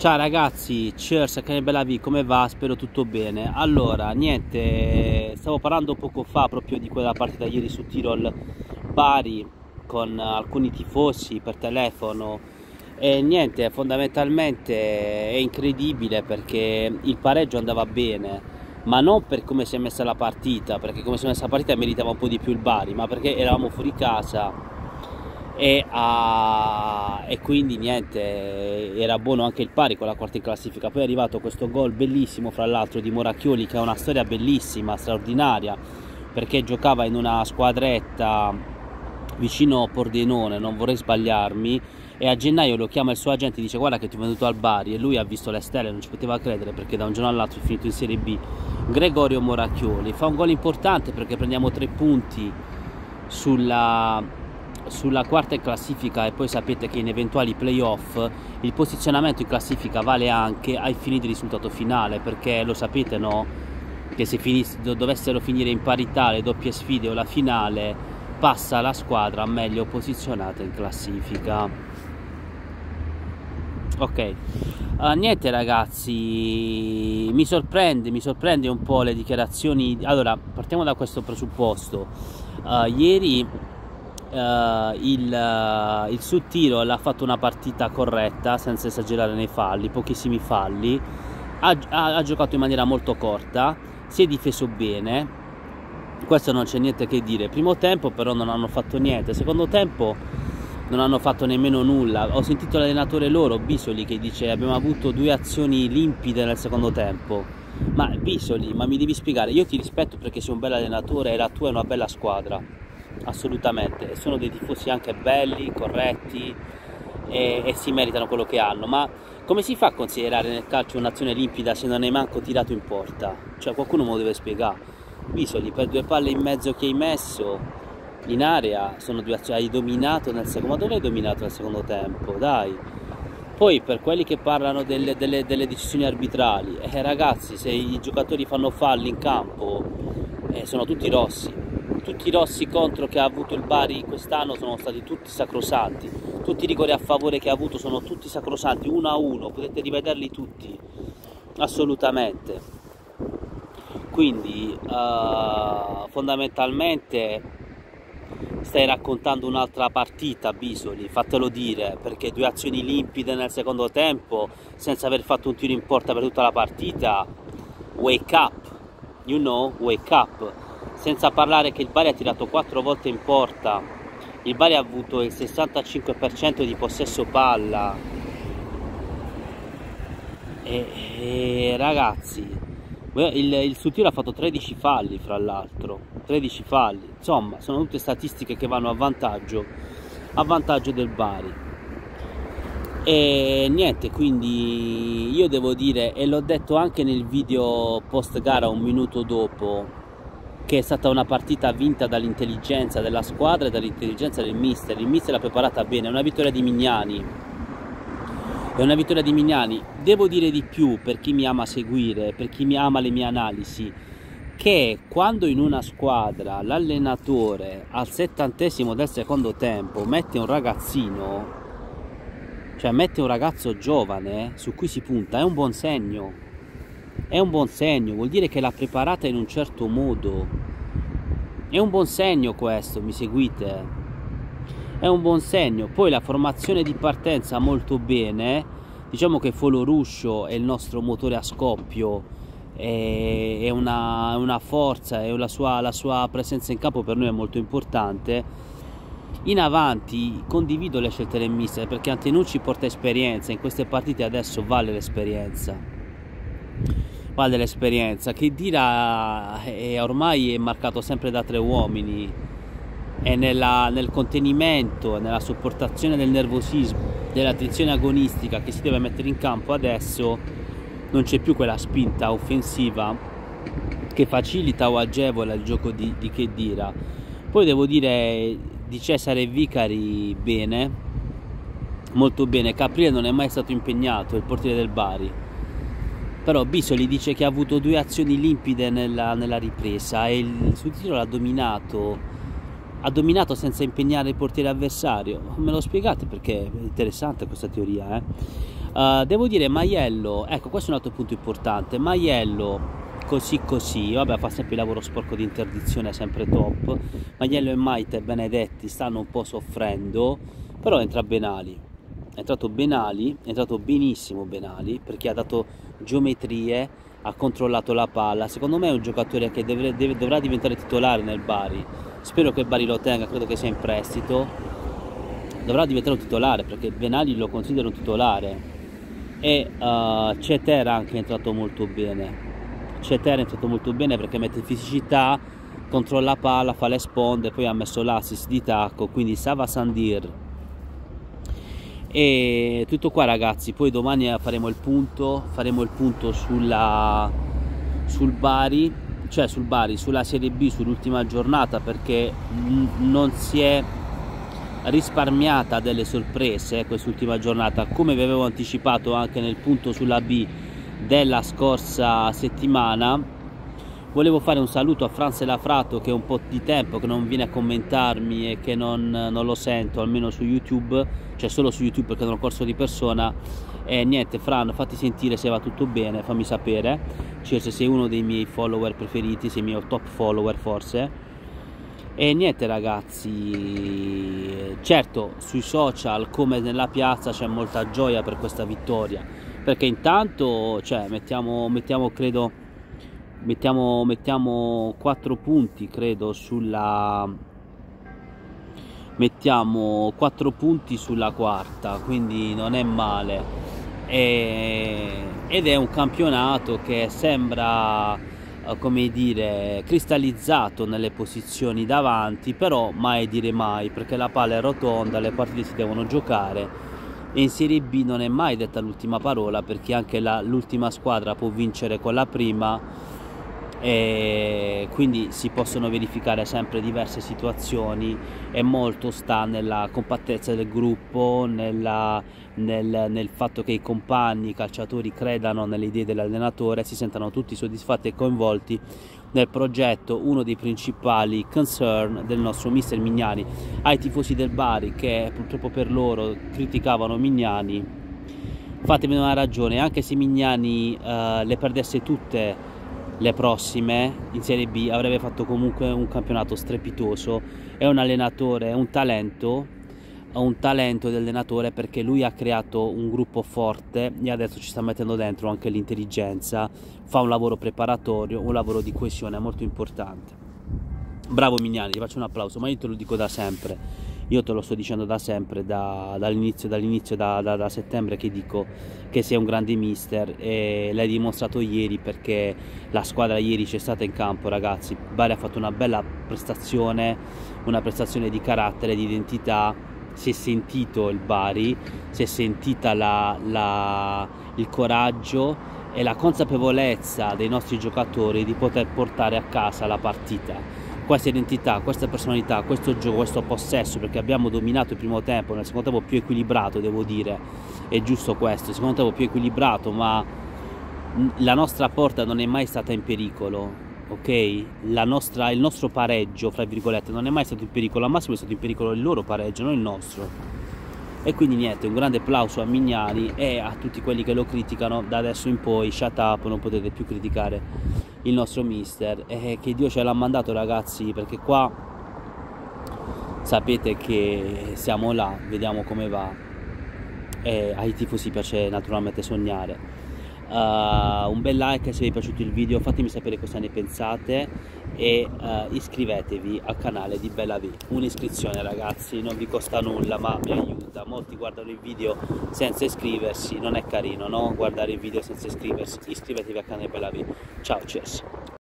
Ciao ragazzi, cheers, che bella vi, come va? Spero tutto bene. Allora, niente, stavo parlando poco fa proprio di quella partita ieri su Tirol Bari con alcuni tifosi per telefono e niente, fondamentalmente è incredibile perché il pareggio andava bene, ma non per come si è messa la partita, perché come si è messa la partita meritava un po' di più il Bari, ma perché eravamo fuori casa e quindi niente, era buono anche il pari con la quarta in classifica. Poi è arrivato questo gol bellissimo fra l'altro di Moracchioli, che ha una storia bellissima, straordinaria, perché giocava in una squadretta vicino Pordenone, non vorrei sbagliarmi, e a gennaio lo chiama il suo agente e dice: guarda che ti ho venduto al Bari, e lui ha visto le stelle, non ci poteva credere perché da un giorno all'altro è finito in Serie B. Gregorio Moracchioli fa un gol importante perché prendiamo 3 punti sulla quarta in classifica, e poi sapete che in eventuali playoff il posizionamento in classifica vale anche ai fini di risultato finale, perché lo sapete, no? Che se dovessero finire in parità le doppie sfide o la finale, passa la squadra meglio posizionata in classifica. Ok, niente ragazzi, mi sorprende un po' le dichiarazioni. Allora, partiamo da questo presupposto. Ieri il Sud Tirol ha fatto una partita corretta, senza esagerare nei falli, pochissimi falli, ha giocato in maniera molto corta, si è difeso bene, questo non c'è niente che dire. Primo tempo però non hanno fatto niente, secondo tempo non hanno fatto nemmeno nulla. Ho sentito l'allenatore loro, Bisoli, che dice: abbiamo avuto 2 azioni limpide nel secondo tempo. Ma Bisoli, ma mi devi spiegare, io ti rispetto perché sei un bel allenatore e la tua è una bella squadra, assolutamente, e sono dei tifosi anche belli, corretti e si meritano quello che hanno, ma come si fa a considerare nel calcio un'azione limpida se non hai manco tirato in porta? Cioè qualcuno me lo deve spiegare. Bisoli, per 2 palle in mezzo che hai messo in area sono 2 azioni, hai dominato nel secondo. Ma dove hai dominato nel secondo tempo? Dai. Poi per quelli che parlano delle decisioni arbitrali, ragazzi, se i giocatori fanno falli in campo sono tutti rossi. Tutti i rossi contro che ha avuto il Bari quest'anno sono stati tutti sacrosanti, tutti i rigori a favore che ha avuto sono tutti sacrosanti, 1-1, potete rivederli tutti, assolutamente. Quindi fondamentalmente stai raccontando un'altra partita, Bisoli, fatelo dire, perché 2 azioni limpide nel secondo tempo senza aver fatto un tiro in porta per tutta la partita, wake up, you know, wake up. Senza parlare che il Bari ha tirato 4 volte in porta, il Bari ha avuto il 65% di possesso palla e ragazzi, il Sud Tirol ha fatto 13 falli, fra l'altro 13 falli, insomma sono tutte statistiche che vanno a vantaggio del Bari. E niente, quindi io devo dire, e l'ho detto anche nel video post gara un minuto dopo, che è stata una partita vinta dall'intelligenza della squadra e dall'intelligenza del mister. Il mister l'ha preparata bene, è una vittoria di Mignani, è una vittoria di Mignani. Devo dire di più, per chi mi ama seguire, per chi mi ama le mie analisi, che quando in una squadra l'allenatore al 70° del secondo tempo mette un ragazzino, cioè mette un ragazzo giovane su cui si punta, è un buon segno. È un buon segno, vuol dire che l'ha preparata in un certo modo. È un buon segno questo, mi seguite? È un buon segno. Poi la formazione di partenza molto bene, diciamo che Foloruscio è il nostro motore a scoppio, è una forza, e la sua presenza in campo per noi è molto importante. In avanti condivido le scelte del mister, perché Antenucci porta esperienza, in queste partite adesso vale l'esperienza. Che Dira ormai è marcato sempre da 3 uomini, e nel contenimento, nella sopportazione del nervosismo, della tensione agonistica che si deve mettere in campo adesso, non c'è più quella spinta offensiva che facilita o agevola il gioco di Khedira. Poi devo dire di Cesare Vicari bene, molto bene. Caprile non è mai stato impegnato, il portiere del Bari. Però Bisoli dice che ha avuto 2 azioni limpide nella ripresa e il Sud Tirol ha dominato senza impegnare il portiere avversario. Me lo spiegate, perché è interessante questa teoria, Devo dire Maiello, ecco questo è un altro punto importante, Maiello così così, vabbè fa sempre il lavoro sporco di interdizione, sempre top. Maiello e Maite Benedetti stanno un po' soffrendo, però entra Benali, è entrato Benali, è entrato benissimo Benali, perché ha dato geometrie, ha controllato la palla, secondo me è un giocatore che dovrà diventare titolare nel Bari, spero che il Bari lo tenga, credo che sia in prestito, dovrà diventare un titolare, perché Benali lo considero un titolare. E Ceter anche è entrato molto bene, Ceter è entrato molto bene perché mette fisicità, controlla la palla, fa le sponde, poi ha messo l'assist di tacco, quindi Sava Sandir. E tutto qua ragazzi, poi domani faremo il punto sul Bari, cioè sulla Serie B, sull'ultima giornata, perché non si è risparmiata delle sorprese quest'ultima giornata, come vi avevo anticipato anche nel punto sulla B della scorsa settimana. Volevo fare un saluto a Franz Lafrato, che è un po' di tempo che non viene a commentarmi e che non lo sento, almeno su YouTube, cioè solo su YouTube perché non ho corso di persona. E niente, Fran, fatti sentire se va tutto bene, fammi sapere, cioè se sei uno dei miei follower preferiti, sei il mio top follower forse. E niente ragazzi, certo sui social come nella piazza c'è molta gioia per questa vittoria, perché intanto cioè, mettiamo 4 punti credo mettiamo 4 punti sulla quarta, quindi non è male, ed è un campionato che sembra come dire cristallizzato nelle posizioni davanti, però mai dire mai, perché la palla è rotonda, le partite si devono giocare e in Serie B non è mai detta l'ultima parola, perché anche l'ultima squadra può vincere con la prima, e quindi si possono verificare sempre diverse situazioni, e molto sta nella compattezza del gruppo, nel fatto che i compagni, i calciatori credano nelle idee dell'allenatore, si sentano tutti soddisfatti e coinvolti nel progetto, uno dei principali concern del nostro mister Mignani. Ai tifosi del Bari che purtroppo per loro criticavano Mignani, fatemi una ragione, anche se Mignani le perdesse tutte le prossime in Serie B avrebbe fatto comunque un campionato strepitoso. È un allenatore, è un talento dell'allenatore, perché lui ha creato un gruppo forte e adesso ci sta mettendo dentro anche l'intelligenza, fa un lavoro preparatorio, un lavoro di coesione molto importante. Bravo Mignani, ti faccio un applauso, ma io te lo dico da sempre, io te lo sto dicendo da sempre, dall'inizio, da settembre, che dico che sei un grande mister, e l'hai dimostrato ieri, perché la squadra ieri c'è stata in campo ragazzi. Bari ha fatto una bella prestazione, una prestazione di carattere, di identità, si è sentito il Bari, si è sentita il coraggio e la consapevolezza dei nostri giocatori di poter portare a casa la partita. Questa identità, questa personalità, questo gioco, questo possesso, perché abbiamo dominato il primo tempo, nel secondo tempo più equilibrato, devo dire, è giusto questo, il secondo tempo più equilibrato, ma la nostra porta non è mai stata in pericolo, ok? Il nostro pareggio, fra virgolette, non è mai stato in pericolo, al massimo è stato in pericolo il loro pareggio, non il nostro. E quindi niente, un grande applauso a Mignani e a tutti quelli che lo criticano. Da adesso in poi shut up, non potete più criticare il nostro mister, e che Dio ce l'ha mandato ragazzi, perché qua sapete che siamo là, vediamo come va, e ai tifosi piace naturalmente sognare. Un bel like se vi è piaciuto il video, fatemi sapere cosa ne pensate, e iscrivetevi al canale di Bella V. Un'iscrizione ragazzi non vi costa nulla, ma mi aiuta. Molti guardano il video senza iscriversi, non è carino, no? Guardare il video senza iscriversi. Iscrivetevi al canale Bella V. Ciao, cheers.